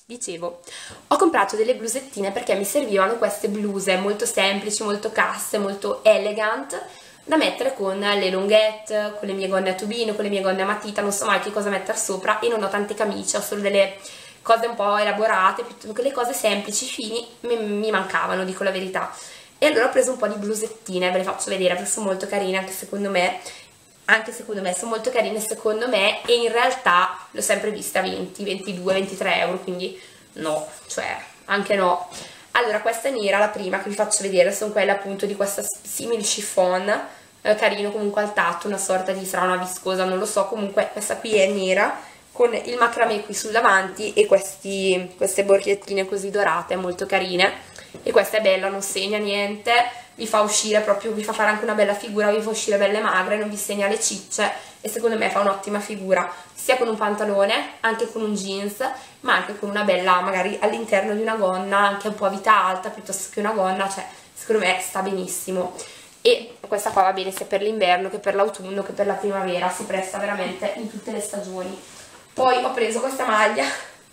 Dicevo, ho comprato delle blusettine perché mi servivano queste bluse molto semplici, molto casse, molto elegant, da mettere con le longhette, con le mie gonne a tubino, con le mie gonne a matita, non so mai che cosa mettere sopra e non ho tante camicie, ho solo delle cose un po' elaborate, piuttosto che le cose semplici, fini, mi mancavano, dico la verità. E allora ho preso un po' di blusettine, ve le faccio vedere perché sono molto carine anche secondo me, sono molto carine secondo me, e in realtà l'ho sempre vista a 20, 22, 23 euro, quindi no, cioè anche no. Allora, questa è nera, la prima che vi faccio vedere, sono quelle appunto di questa simil chiffon, carino comunque al tatto, una sorta di, sarà una viscosa, non lo so, comunque questa qui è nera, con il macramè qui sul davanti e queste borchiettine così dorate, molto carine, e questa è bella, non segna niente, vi fa uscire proprio, vi fa fare anche una bella figura, vi fa uscire belle magre, non vi segna le cicce e secondo me fa un'ottima figura, sia con un pantalone, anche con un jeans, ma anche con una bella, magari all'interno di una gonna, anche un po' a vita alta piuttosto che una gonna, cioè secondo me sta benissimo. E questa qua va bene sia per l'inverno che per l'autunno che per la primavera, si presta veramente in tutte le stagioni. Poi ho preso questa maglia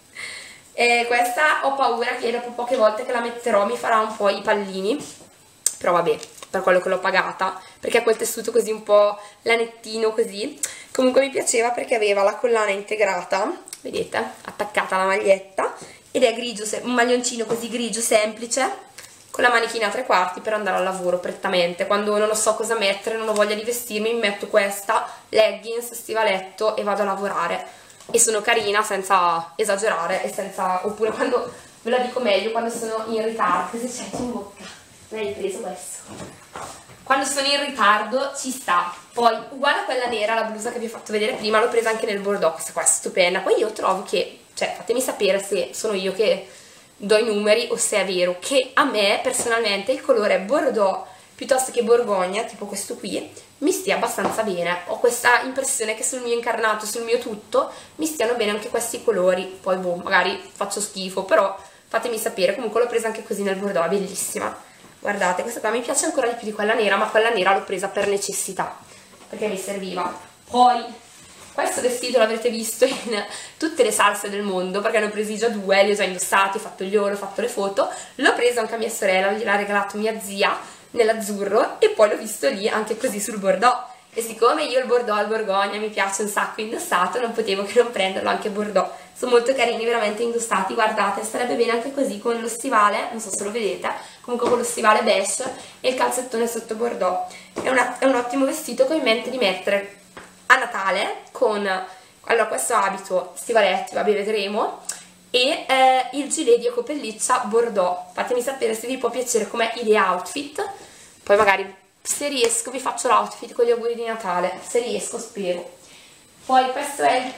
e questa ho paura che dopo poche volte che la metterò mi farà un po' i pallini, però vabbè, per quello che l'ho pagata, perché ha quel tessuto così un po' lanettino così. Comunque mi piaceva perché aveva la collana integrata, vedete, attaccata alla maglietta, ed è grigio, un maglioncino così grigio semplice, con la manichina a 3/4 per andare al lavoro prettamente. Quando non so cosa mettere, non ho voglia di vestirmi, mi metto questa, leggings, stivaletto e vado a lavorare. E sono carina senza esagerare e senza, oppure quando, ve la dico meglio, quando sono in ritardo, così c'è in bocca, l'hai preso questo, quando sono in ritardo ci sta. Poi uguale a quella nera, la blusa che vi ho fatto vedere prima, l'ho presa anche nel bordeaux, questa qua è stupenda. Poi io trovo che, cioè fatemi sapere se sono io che do i numeri o se è vero, che a me personalmente il colore bordeaux piuttosto che borgogna, tipo questo qui, mi stia abbastanza bene. Ho questa impressione che sul mio incarnato, sul mio tutto, mi stiano bene anche questi colori. Poi boh, magari faccio schifo, però fatemi sapere. Comunque l'ho presa anche così nel bordeaux, è bellissima. Guardate, questa qua mi piace ancora di più di quella nera, ma quella nera l'ho presa per necessità, perché mi serviva. Poi questo vestito l'avrete visto in tutte le salse del mondo, perché ne ho presi già due, li ho già indossati, ho fatto gli haul, ho fatto le foto. L'ho preso anche a mia sorella, gliel'ha regalato mia zia, nell'azzurro, e poi l'ho visto lì anche così sul bordeaux, e siccome io il bordeaux al borgogna mi piace un sacco indossato, non potevo che non prenderlo anche bordeaux. Sono molto carini veramente indossati, guardate, starebbe bene anche così con lo stivale, non so se lo vedete, comunque con lo stivale beige e il calzettone sotto bordeaux. È un ottimo vestito che ho in mente di mettere a Natale con, allora, questo abito, stivaletti, vabbè, vedremo, e il gilet di ecopelliccia bordeaux. Fatemi sapere se vi può piacere come idea outfit, poi magari se riesco vi faccio l'outfit con gli auguri di Natale, se riesco, spero. Poi questo è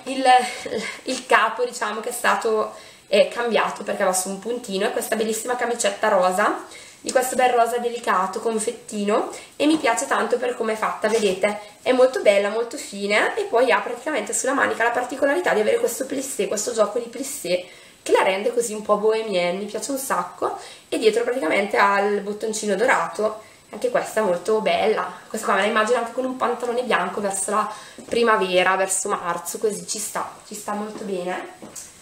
il capo, diciamo, che è stato cambiato perché va su un puntino, e questa bellissima camicetta rosa, di questo bel rosa delicato, confettino, e mi piace tanto per come è fatta, vedete, è molto bella, molto fine, e poi ha praticamente sulla manica la particolarità di avere questo plissé, questo gioco di plissé, che la rende così un po' bohemienne, mi piace un sacco, e dietro praticamente ha il bottoncino dorato, anche questa è molto bella. Questa qua me la immagino anche con un pantalone bianco verso la primavera, verso marzo, così ci sta molto bene.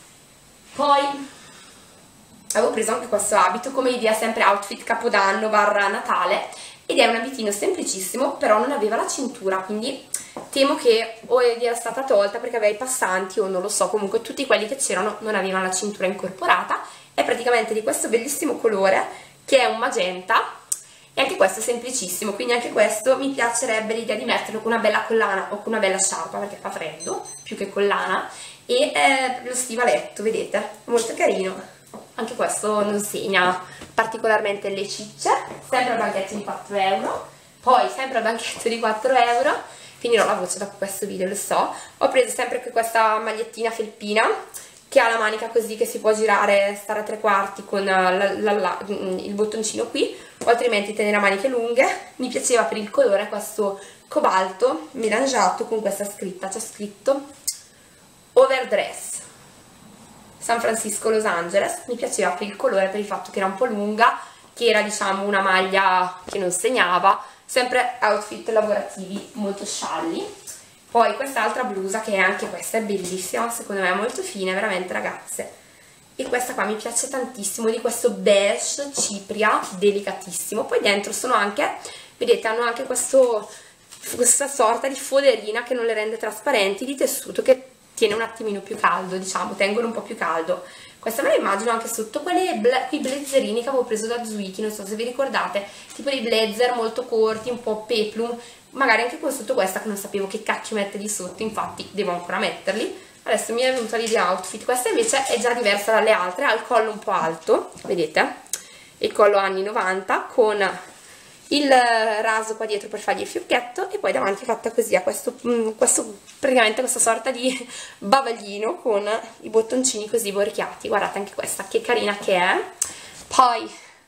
Poi avevo preso anche questo abito come idea, sempre outfit capodanno barra Natale, ed è un abitino semplicissimo, però non aveva la cintura, quindi temo che o era stata tolta perché aveva i passanti o non lo so, comunque tutti quelli che c'erano non avevano la cintura incorporata. È praticamente di questo bellissimo colore che è un magenta, e anche questo è semplicissimo, quindi anche questo mi piacerebbe l'idea di metterlo con una bella collana o con una bella sciarpa perché fa freddo, più che collana, e lo stivaletto, vedete, è molto carino. Anche questo non segna particolarmente le cicce, sempre al banchetto di 4 euro. Poi sempre al banchetto di 4 euro, finirò la voce dopo questo video, lo so, ho preso sempre questa magliettina felpina che ha la manica così che si può girare, stare a 3/4 con il bottoncino qui, o altrimenti tenere a maniche lunghe. Mi piaceva per il colore questo cobalto melangiato con questa scritta, c'è scritto overdress San Francisco Los Angeles. Mi piaceva per il colore, per il fatto che era un po' lunga, che era diciamo una maglia che non segnava, sempre outfit lavorativi molto scialli. Poi quest'altra blusa, che anche questa è bellissima, secondo me è molto fine, veramente ragazze, e questa qua mi piace tantissimo, di questo beige cipria delicatissimo. Poi dentro sono anche, vedete, hanno anche questa sorta di foderina che non le rende trasparenti, di tessuto che tiene un attimino più caldo, diciamo, tengono un po' più caldo. Questa me la immagino anche sotto quei blazzerini che avevo preso da Zuiki, non so se vi ricordate, tipo dei blazer molto corti, un po' peplum, magari anche con sotto questa che non sapevo che cacchio mette di sotto, infatti devo ancora metterli. Adesso mi è venuta l'idea outfit, questa invece è già diversa dalle altre, ha il collo un po' alto, vedete? Il collo anni 90 con il raso qua dietro per fargli il fiocchetto e poi davanti è fatta così, a praticamente questa sorta di bavaglino con i bottoncini così borchiati. Guardate anche questa, che carina che è. Poi,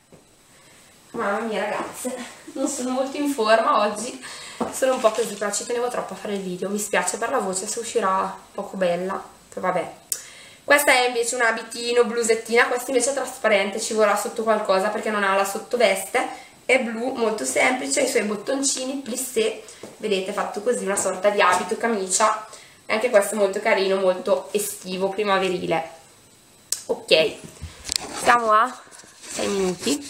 mamma mia ragazze, non sono molto in forma oggi, sono un po' così, però ci tenevo troppo a fare il video, mi spiace per la voce se uscirà poco bella, poi vabbè. Questa è invece un abitino, blusettina, questa invece è trasparente, ci vorrà sotto qualcosa perché non ha la sottoveste, è blu, molto semplice, i suoi bottoncini, plissé, vedete, fatto così, una sorta di abito, camicia, e anche questo è molto carino, molto estivo, primaverile. Ok, siamo a 6 minuti,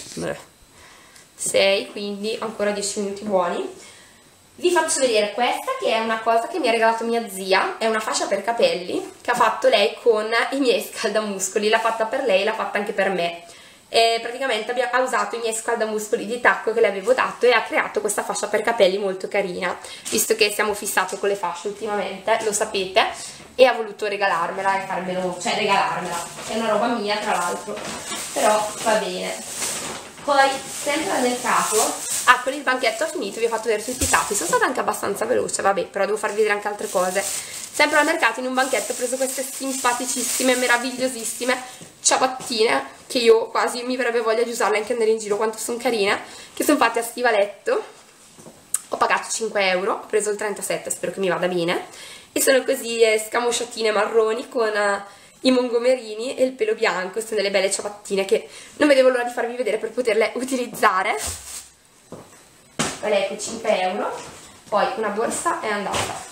6, quindi ancora 10 minuti buoni. Vi faccio vedere questa che è una cosa che mi ha regalato mia zia, è una fascia per capelli che ha fatto lei con i miei scaldamuscoli, l'ha fatta per lei, l'ha fatta anche per me. E praticamente ha usato i miei scaldamuscoli di tacco che le avevo dato e ha creato questa fascia per capelli molto carina, visto che siamo fissati con le fasce ultimamente, lo sapete, e ha voluto regalarmela e farmelo, cioè regalarmela, è una roba mia tra l'altro, però va bene. Poi sempre al mercato, con il banchetto ho finito, vi ho fatto vedere tutti i capi, sono stata anche abbastanza veloce, vabbè, però devo farvi vedere anche altre cose. Sempre al mercato in un banchetto ho preso queste simpaticissime, meravigliosissime ciabattine, che io quasi mi verrebbe voglia di usarle anche andare in giro, quanto sono carine, che sono fatte a stivaletto. Ho pagato 5 euro, ho preso il 37, spero che mi vada bene, e sono così scamosciatine marroni con i mongomerini e il pelo bianco, sono delle belle ciabattine che non vedevo l'ora di farvi vedere per poterle utilizzare. Ecco, 5 euro, poi una borsa è andata.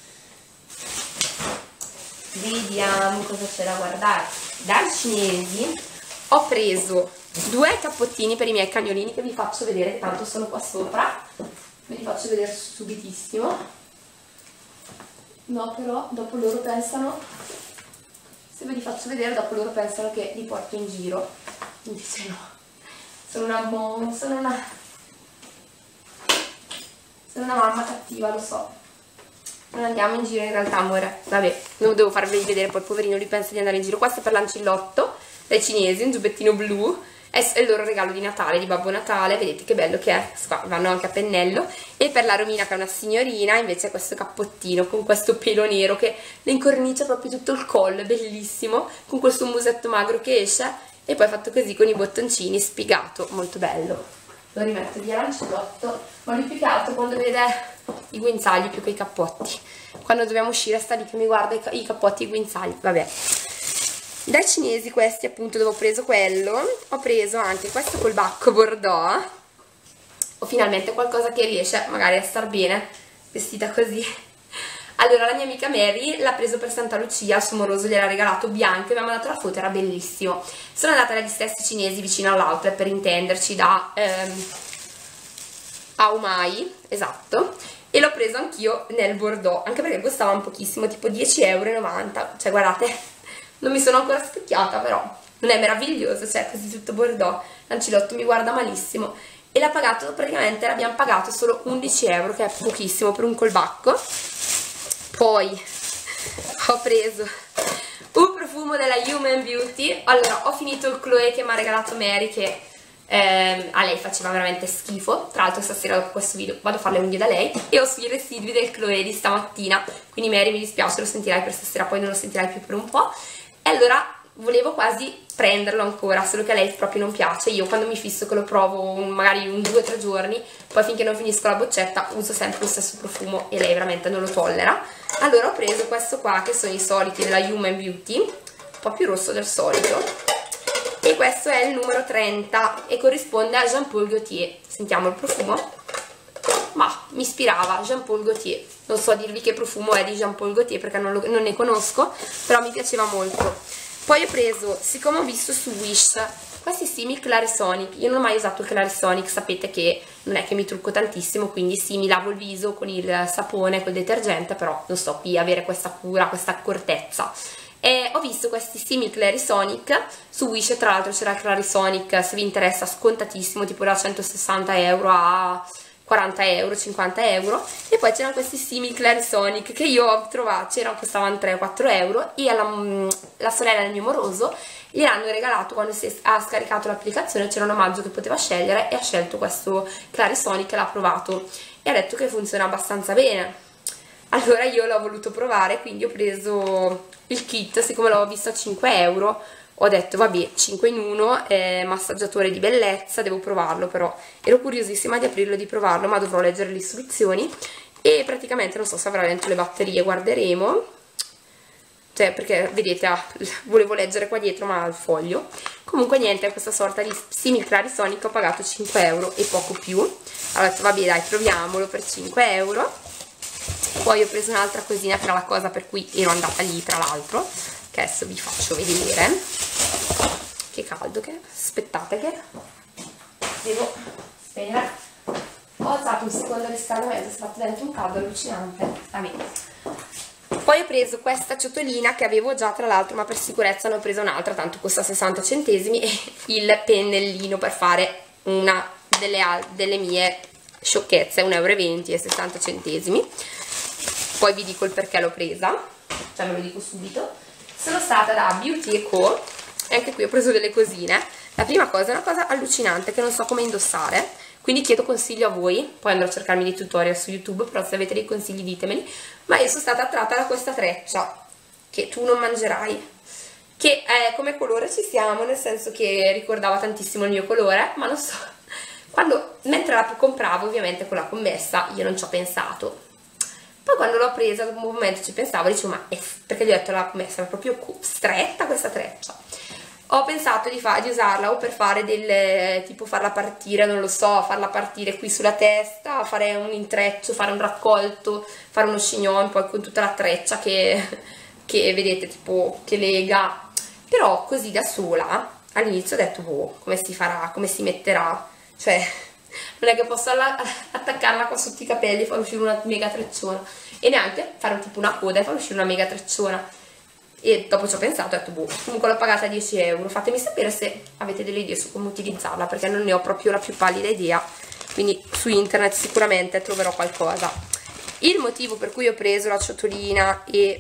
Vediamo cosa c'è da guardare. Dai cinesi ho preso 2 cappottini per i miei cagnolini che vi faccio vedere, tanto sono qua sopra, ve li faccio vedere subitissimo. No, però dopo loro pensano, se ve li faccio vedere dopo loro pensano che li porto in giro, invece no, sono una mamma cattiva, lo so. Non andiamo in giro in realtà, amore. Vabbè, non devo farveli vedere, poi poverino lui pensa di andare in giro. Questo è per l'ancillotto dai cinesi, un giubbettino blu. È il loro regalo di Natale, di Babbo Natale. Vedete che bello che è. Qua vanno anche a pennello. E per la Romina, che è una signorina, invece questo cappottino con questo pelo nero che le incornicia proprio tutto il collo. È bellissimo. Con questo musetto magro che esce. E poi fatto così con i bottoncini, spiegato. Molto bello. Lo rimetto via l'ancillotto, ma lui più che altro quando vede i guinzagli più che i cappotti, quando dobbiamo uscire sta lì che mi guarda i cappotti e i guinzagli. Vabbè, dai cinesi questi appunto, dove ho preso quello, ho preso anche questo col bacco bordeaux, ho finalmente qualcosa che riesce magari a star bene vestita così. Allora la mia amica Mary l'ha preso per Santa Lucia, il suo moroso gliel'ha regalato bianco e mi ha mandato la foto, era bellissimo. Sono andata dagli stessi cinesi vicino all'outlet, per intenderci, da Aomai, esatto, e l'ho preso anch'io nel bordeaux, anche perché costava un pochissimo, tipo 10,90 euro, cioè guardate, non mi sono ancora specchiata, però non è meraviglioso, cioè così tutto bordeaux, l'ancillotto mi guarda malissimo. E l'ha pagato, praticamente l'abbiamo pagato solo 11 euro, che è pochissimo per un colbacco. Poi ho preso un profumo della Human Beauty. Allora, ho finito il Chloé che mi ha regalato Mary, che a lei faceva veramente schifo. Tra l'altro stasera dopo questo video vado a fare le unghie da lei e ho sui residui del Chloé di stamattina, quindi Mary mi dispiace, lo sentirai per stasera, poi non lo sentirai più per un po'. E allora volevo quasi prenderlo ancora, solo che a lei proprio non piace. Io quando mi fisso che lo provo magari 2 o 3 giorni, poi finché non finisco la boccetta uso sempre lo stesso profumo e lei veramente non lo tollera. Allora ho preso questo qua, che sono i soliti della Human Beauty, un po' più rosso del solito, e questo è il numero 30 e corrisponde a Jean Paul Gaultier. Sentiamo il profumo. Ma mi ispirava Jean Paul Gaultier, non so dirvi che profumo è di Jean Paul Gaultier perché non ne conosco, però mi piaceva molto. Poi ho preso, siccome ho visto su Wish questi simili Clarisonic, io non ho mai usato il Clarisonic, sapete che non è che mi trucco tantissimo, quindi sì, mi lavo il viso con il sapone, col detergente, però non sto qui a avere questa cura, questa accortezza. E ho visto questi simili Clarisonic su Wish, tra l'altro c'era il Clarisonic, se vi interessa, scontatissimo, tipo da 160 euro a 40 euro, 50 euro, e poi c'erano questi simili Clarisonic che io ho trovato, costavano 3-4 euro, e la sorella del mio moroso gliel'hanno regalato quando ha scaricato l'applicazione, c'era un omaggio che poteva scegliere e ha scelto questo Clarisonic e l'ha provato e ha detto che funziona abbastanza bene. Allora io l'ho voluto provare, quindi ho preso il kit, siccome l'avevo visto a 5 euro, ho detto vabbè, 5 in 1, massaggiatore di bellezza, devo provarlo, però ero curiosissima di aprirlo e di provarlo, ma dovrò leggere le istruzioni e praticamente non so se avrà dentro le batterie, guarderemo, cioè perché vedete, volevo leggere qua dietro ma al foglio. Comunque niente, questa sorta di simil Clarisonic ho pagato 5 euro e poco più, allora ho detto vabbè dai, proviamolo per 5 euro. Poi ho preso un'altra cosina che era la cosa per cui ero andata lì, tra l'altro, che adesso vi faccio vedere. Che caldo che è, aspettate che devo spegnere. Ho alzato un secondo riscaldamento, si è fatto dentro un caldo allucinante. Vabbè. Poi ho preso questa ciotolina che avevo già, tra l'altro, ma per sicurezza ne ho presa un'altra, tanto costa 60 centesimi, e il pennellino per fare una delle mie sciocchezze, 1,20 € e 60 centesimi. Poi vi dico il perché l'ho presa, cioè ve lo dico subito. Sono stata da Beauty Co e anche qui ho preso delle cosine. La prima cosa è una cosa allucinante che non so come indossare, quindi chiedo consiglio a voi, poi andrò a cercarmi dei tutorial su YouTube, però se avete dei consigli ditemeli. Ma io sono stata attratta da questa treccia, che tu non mangerai, che come colore ci siamo, nel senso che ricordava tantissimo il mio colore, ma non so, mentre la compravo ovviamente con la commessa io non ci ho pensato. Poi quando l'ho presa, dopo un momento ci pensavo, dicevo ma perché gli ho detto la commessa, è proprio stretta questa treccia. Ho pensato di usarla o per fare tipo farla partire, non lo so, farla partire qui sulla testa, fare un intreccio, fare un raccolto, fare uno chignon, poi con tutta la treccia che vedete, tipo, che lega. Però così da sola, all'inizio ho detto, boh, come si farà, come si metterà, cioè non è che posso attaccarla qua sotto i capelli e far uscire una mega trecciona, e neanche fare tipo una coda e far uscire una mega trecciona. E dopo ci ho pensato, ho detto boh, comunque l'ho pagata 10 euro. Fatemi sapere se avete delle idee su come utilizzarla, perché non ne ho proprio la più pallida idea, quindi su internet sicuramente troverò qualcosa. Il motivo per cui ho preso la ciotolina e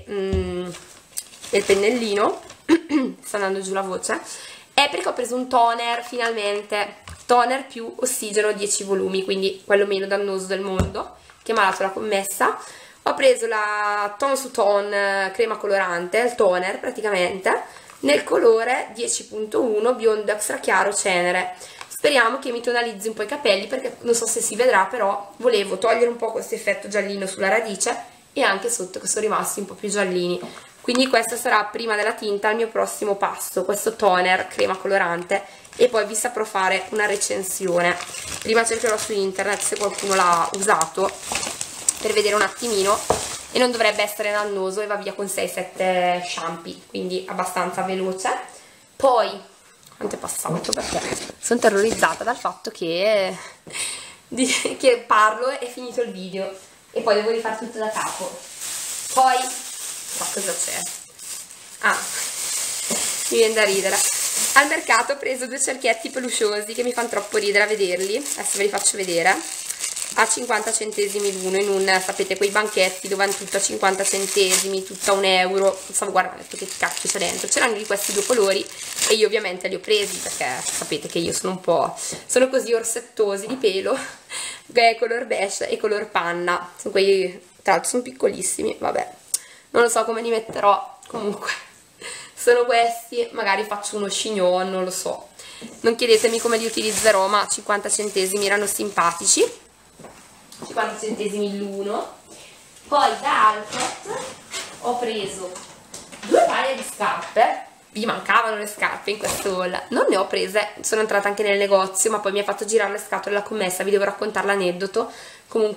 il pennellino sta andando giù la voce, è perché ho preso un toner, finalmente, toner più ossigeno 10 volumi, quindi quello meno dannoso del mondo, che mi ha dato la commessa. Ho preso la Ton su Ton crema colorante, il toner praticamente, nel colore 10.1 biondo extra chiaro cenere. Speriamo che mi tonalizzi un po' i capelli, perché non so se si vedrà, però volevo togliere un po' questo effetto giallino sulla radice e anche sotto, che sono rimasti un po' più giallini. Quindi questo sarà, prima della tinta, il mio prossimo passo, questo toner crema colorante, e poi vi saprò fare una recensione. Prima cercherò su internet se qualcuno l'ha usato, per vedere un attimino, e non dovrebbe essere dannoso e va via con 6-7 shampoo, quindi abbastanza veloce. Poi, quanto è passato? Perché sono terrorizzata dal fatto che parlo e è finito il video e poi devo rifare tutto da capo. Poi, ma cosa c'è? Ah, mi viene da ridere. Al mercato ho preso 2 cerchietti pelusciosi che mi fanno troppo ridere a vederli, adesso ve li faccio vedere, a 50 centesimi l'uno, sapete, quei banchetti dove hanno tutto a 50 centesimi, tutto a 1 euro, non stavo guardando, che cacchio c'è dentro, c'erano di questi 2 colori e io ovviamente li ho presi perché sapete che io sono così orsettosi di pelo, che è color beige e color panna, sono quelli, tra l'altro sono piccolissimi, vabbè, non lo so come li metterò, comunque sono questi, magari faccio uno chignon, non lo so, non chiedetemi come li utilizzerò, ma 50 centesimi erano simpatici. 50 centesimi l'uno. Poi da Alcott ho preso 2 paia di scarpe, mi mancavano le scarpe in questo haul, non ne ho prese, sono entrata anche nel negozio, ma poi mi ha fatto girare le scatole la commessa, vi devo raccontare l'aneddoto. Comunque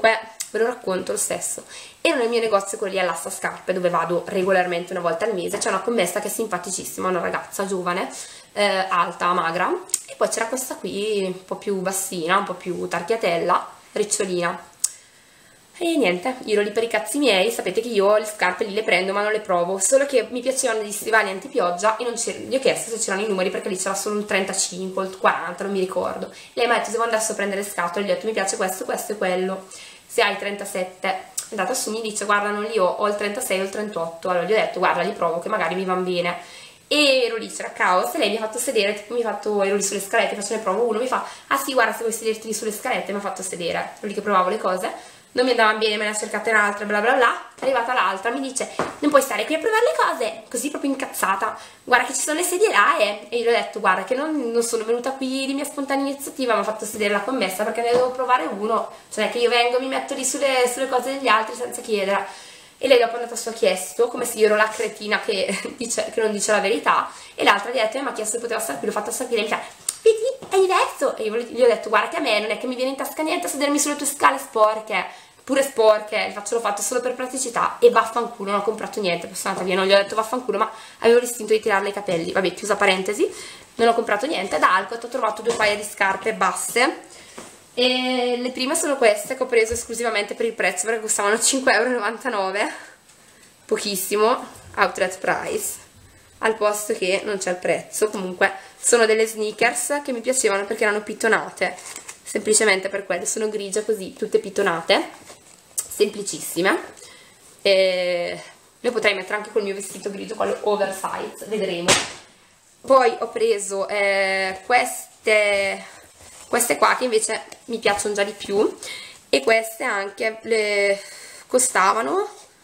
ve lo racconto lo stesso. Ero nel mio negozio, quello lì all'Asta Scarpe, dove vado regolarmente una volta al mese. C'è una commessa che è simpaticissima, una ragazza giovane, alta, magra, e poi c'era questa qui un po' più bassina, un po' più tarchiatella, ricciolina. E niente, io ero lì per i cazzi miei. Sapete che io le scarpe lì le prendo ma non le provo, solo che mi piacevano gli stivali antipioggia e non gli ho chiesto se c'erano i numeri, perché lì c'era solo il 35 o il 40, non mi ricordo. Lei mi ha detto: devo andare a prendere le scatole, gli ho detto: mi piace questo, questo e quello, se hai 37. È andata su, mi dice: guarda, non li ho il 36 o il 38. Allora gli ho detto: guarda, li provo che magari mi vanno bene. E ero lì, c'era caos, e lei mi ha fatto sedere, tipo ero lì sulle scalette, faccio ne provo uno, mi fa: ah sì, guarda, se vuoi sederti lì sulle scalette. Mi ha fatto sedere, ero lì che provavo le cose, non mi andavano bene, me ne ha cercate un'altra, bla bla bla. È arrivata l'altra, mi dice: non puoi stare qui a provare le cose, così proprio incazzata, guarda che ci sono le sedie là, e io gli ho detto: guarda che non sono venuta qui di mia spontanea iniziativa, mi ha fatto sedere la commessa perché ne devo provare uno, cioè che io vengo e mi metto lì sulle cose degli altri senza chiedere. E lei dopo è andata su, ha chiesto, come se io ero la cretina che non dice la verità, e l'altra gli ha detto: mi ha chiesto se poteva stare qui, l'ho fatta sapere, mi fa: vedi, è diverso. E io gli ho detto: guarda che a me non è che mi viene in tasca niente a sedermi sulle tue scale sporche, pure sporche, l'ho fatto solo per praticità, e vaffanculo, non ho comprato niente, poi sono andata via. Non gli ho detto vaffanculo, ma avevo l'istinto di tirarle i capelli. Vabbè, chiusa parentesi, non ho comprato niente. Da Alcott ho trovato 2 paia di scarpe basse, e le prime sono queste che ho preso esclusivamente per il prezzo, perché costavano 5,99 €, pochissimo, outlet price, al posto che non c'è il prezzo. Comunque sono delle sneakers che mi piacevano perché erano pittonate, semplicemente per quello. Sono grigie così, tutte pittonate, semplicissime, e le potrei mettere anche col mio vestito grigio, quello oversize, vedremo. Poi ho preso queste qua, che invece mi piacciono già di più, e queste anche le costavano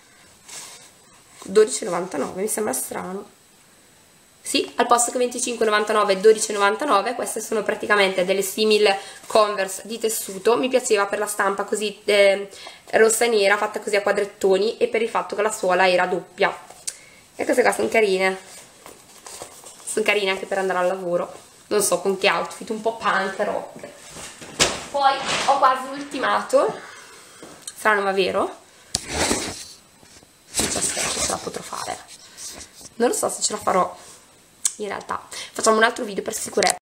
12,99 €, mi sembra strano. Sì, al posto che 25,99 e 12,99, queste sono praticamente delle simil Converse di tessuto. Mi piaceva per la stampa così rossa e nera, fatta così a quadrettoni, e per il fatto che la suola era doppia. E queste qua sono carine anche per andare al lavoro, non so con che outfit, un po' punk rock. Poi ho quasi ultimato, strano ma vero, 17, ce la potrò fare, non lo so se ce la farò in realtà. Facciamo un altro video per sicurezza.